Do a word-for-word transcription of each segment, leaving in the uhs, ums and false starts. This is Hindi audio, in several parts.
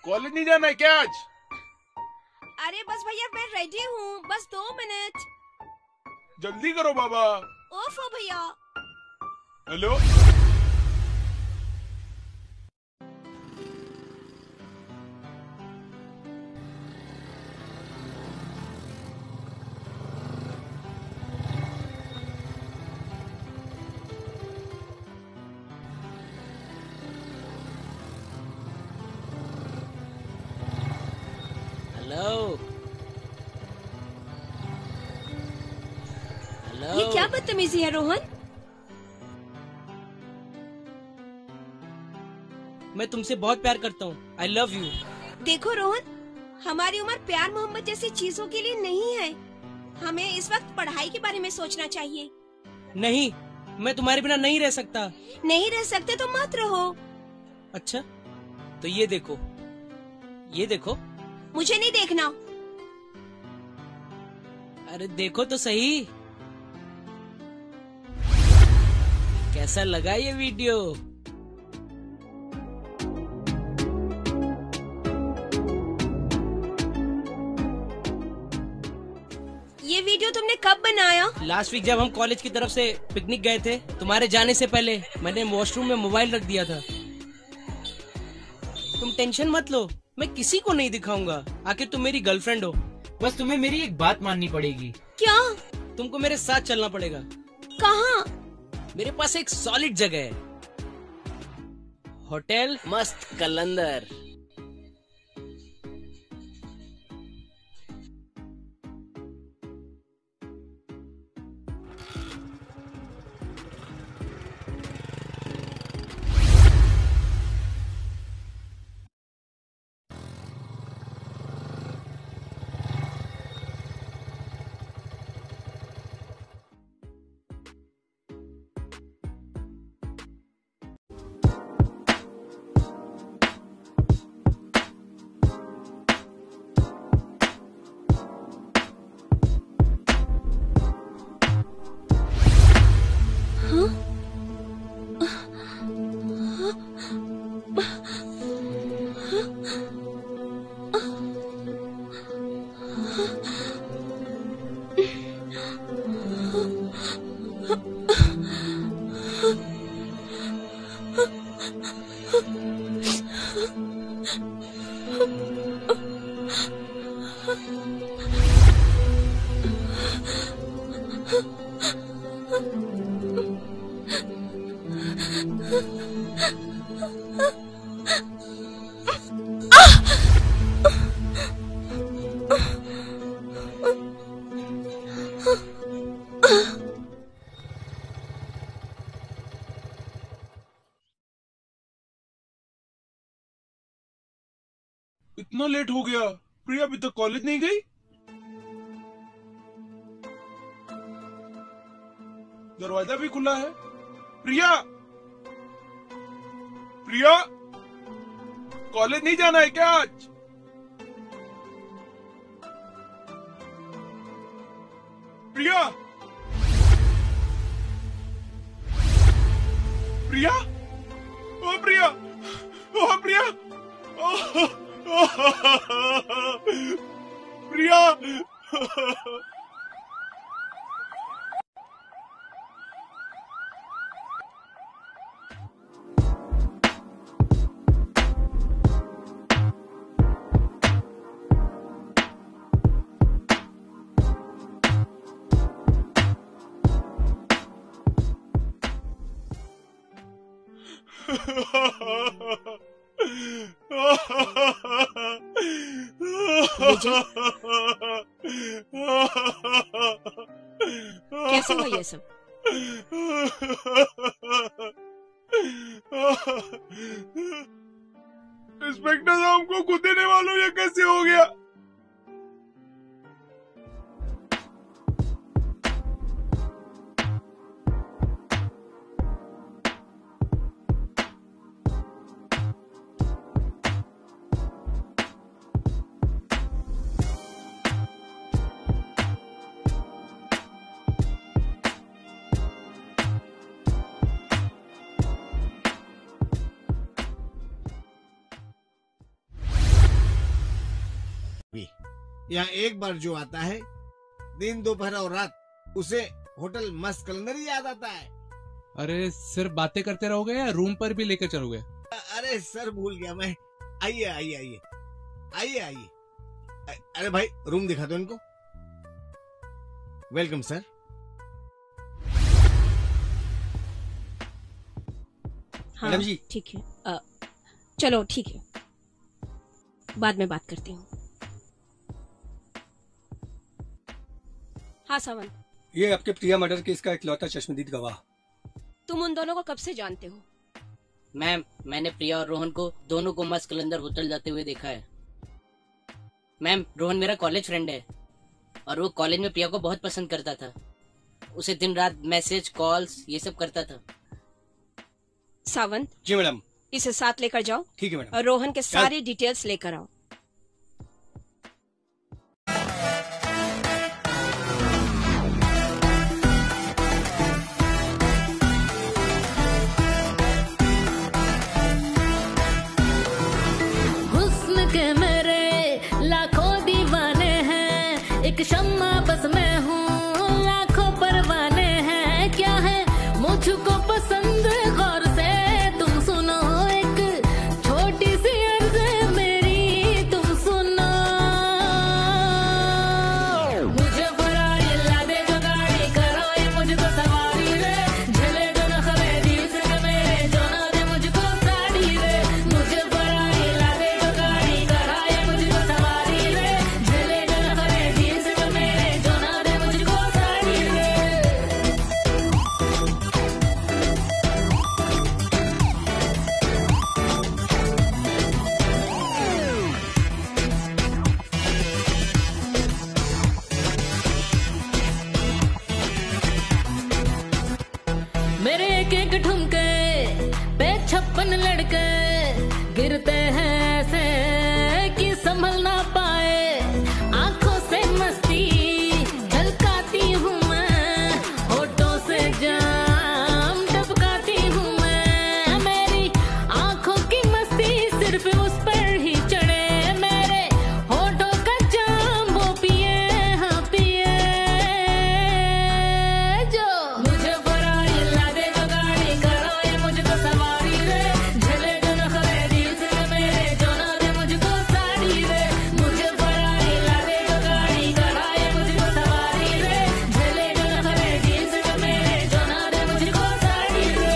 कॉलेज नहीं जाना है क्या आज? अरे बस भैया मैं रेडी हूँ, बस दो मिनट। जल्दी करो बाबा। ओफो भैया। हेलो। Hello hello. ये क्या बदतमीजी है रोहन? मैं तुमसे बहुत प्यार करता हूँ। I love you. देखो रोहन, हमारी उम्र प्यार मोहब्बत जैसी चीजों के लिए नहीं है। हमें इस वक्त पढ़ाई के बारे में सोचना चाहिए। नहीं, मैं तुम्हारे बिना नहीं रह सकता। नहीं रह सकते तो मत रहो। अच्छा, तो ये देखो, ये देखो। मुझे नहीं देखना। अरे देखो तो सही। कैसा लगा ये वीडियो? ये वीडियो तुमने कब बनाया? लास्ट वीक जब हम कॉलेज की तरफ से पिकनिक गए थे, तुम्हारे जाने से पहले मैंने वॉशरूम में मोबाइल रख दिया था। तुम टेंशन मत लो, मैं किसी को नहीं दिखाऊंगा। आखिर तुम मेरी गर्लफ्रेंड हो। बस तुम्हें मेरी एक बात माननी पड़ेगी। क्या? तुमको मेरे साथ चलना पड़ेगा। कहाँ? मेरे पास एक सॉलिड जगह है, होटल मस्त कलंदर। इतना लेट हो गया। प्रिया अभी तक कॉलेज नहीं गई? दरवाजा भी खुला है। प्रिया, प्रिया, कॉलेज नहीं जाना है क्या आज? प्रिया, प्रिया, ओ प्रिया, ओ प्रिया, ओ, प्रिया। कैसे हुआ ये सब? इंस्पेक्टर साहब को खुद देने वालों, ये कैसे हो गया? यहाँ एक बार जो आता है, दिन दोपहर और रात उसे होटल मस्त कलंदर ही याद आता है। अरे सिर्फ बातें करते रहोगे या रूम पर भी लेकर चलोगे? अरे सर भूल गया मैं। आइए आइए आइए आइए आइए। अरे भाई रूम दिखा दो इनको। Welcome sir. हाँ मैडम जी। ठीक है, अ, चलो ठीक है, बाद में बात करती हूँ। हाँ सावन, ये आपके प्रिया मर्डर केस का इकलौता चश्मदीद गवाह। तुम उन दोनों को कब से जानते हो? मैम, मैंने प्रिया और रोहन को दोनों को मस्त कलंदर होटल जाते हुए देखा है। मैम, रोहन मेरा कॉलेज फ्रेंड है और वो कॉलेज में प्रिया को बहुत पसंद करता था। उसे दिन रात मैसेज कॉल्स ये सब करता था। सावंत, जी मैडम। इसे साथ लेकर जाओ ठीक है मैडम। और रोहन के सारी डिटेल्स लेकर आओ। हुस्न के मेरे लाखों दीवाने हैं, एक शम्मा बस मैं हूँ, लाखों परवाने हैं। क्या है मुझको पसंद, गौर से तुम सुनो, एक छोटी सी अर्ज मेरी तुम सुनो। मुझे फरारी ला दे जो गाड़ी, करो ये मुझको सवारी रे, झले जो न खबे दिल से मेरे, जो ना दे मुझको साड़ी रे। मुझे फरारी ला दे जो गाड़ी, करो ये मुझको सवारी रे, झले जो न खबे दिल से मेरे, जो ना दे मुझको साड़ी रे। मेरे एक एक ठुमके पे छप्पन लड़के गिरते हैं ऐसे कि संभल ना पाए। आंखों से मस्ती झलकाती हूँ मैं, होठों से जाम टपकाती हूँ मैं। मेरी आंखों की मस्ती सिर्फ उस पर ही चढ़े, मेरे होठों का जाम वो पिए, हाँ पिए जो। मुझे फरारी ला दे जो गाड़ी, करो ये मुझको सवारी रे, झले जो न खबे दिल से मेरे, जो ना दे मुझको साड़ी रे। मुझे फरारी ला दे जो गाड़ी, करो ये मुझको सवारी रे, झले जो न खबे दिल से मेरे, जो ना दे मुझको साड़ी रे।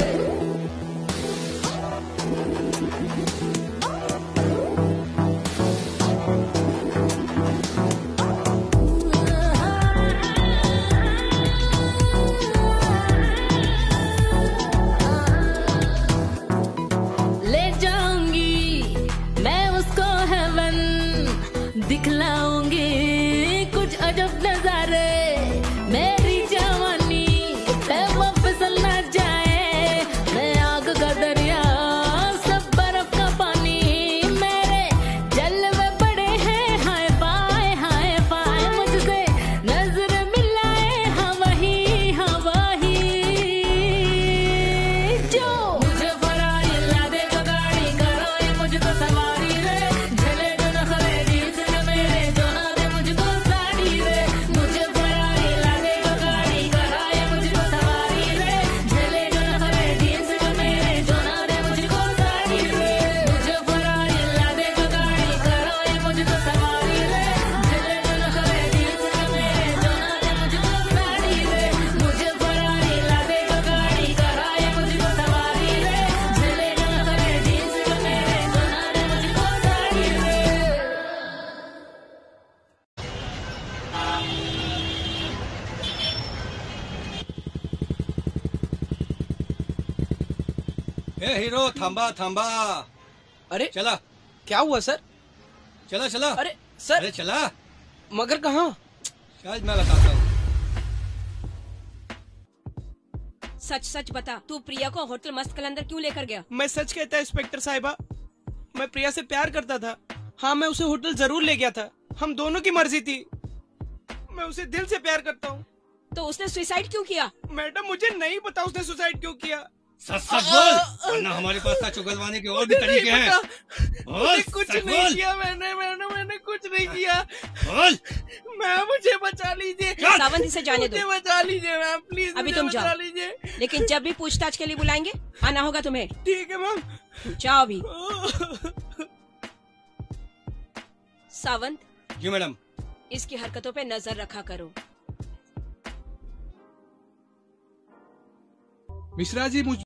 ले जाऊंगी मैं उसको हेवन, दिखलाऊंगी कुछ अजब नजारे। मेरी जवानी पे वो फिसल ना जाए, मैं आग का दरिया सब बर्फ का पानी। मेरे जलवे बड़े हैं हाय फाय हाय फाय, मुझसे नजर मिलाए हाँ वही हाँ वही जो। मुझे फरारी ला दे जो गाड़ी, करो ये मुझको सवारी रे, झले जो न खबे दिल से मेरे, जो ना दे मुझको साड़ी रे। मुझे फरारी ला दे जो गाड़ी, करो ये मुझको सवारी रे, झले जो न खबे दिल से मेरे, जो ना दे मुझको साड़ी रे। मुझे फरारी ला दे जो गाड़ी, करो ये मुझको सवारी रे, झले जो न खबे दिल से मेरे, जो ना दे मुझको साड़ी रे। मुझे फरारी ला दे जो गाड़ी, करो ये मुझको सवारी रे, झले जो न खबे दिल से मेरे, जो ना दे मुझको साड़ी रे। ए हीरो, थांबा थांबा। अरे चला क्या हुआ सर? चला चला। अरे सर, अरे चला, मगर कहाँ? शायद मैं बताता हूँ। सच सच बता, तू प्रिया को होटल मस्त कलंदर क्यों लेकर गया? मैं सच कहता इंस्पेक्टर साहिबा, मैं प्रिया से प्यार करता था। हाँ, मैं उसे होटल जरूर ले गया था, हम दोनों की मर्जी थी। मैं उसे दिल से प्यार करता हूँ। तो उसने सुसाइड क्यों किया? मैडम मुझे नहीं पता उसने सुसाइड क्यों किया। सच सच बोल, वरना हमारे पास ना चुगलवाने के और भी तरीके हैं। बोल, मैंने कुछ सच नहीं बोल। किया, मैंने मैंने मैंने कुछ नहीं किया। बोल। मैम मुझे बचा लीजिए। सावंत, इसे जाने दो। मुझे बचा लीजिए मैम, प्लीज अभी मुझे तुम बचा जाओ। लीजिए। लेकिन जब भी पूछताछ के लिए बुलाएंगे आना होगा तुम्हें। ठीक है मैम। जाओ अभी। सावंत, जी मैडम। इसकी हरकतों पे नजर रखा करो। मिश्रा जी मुझ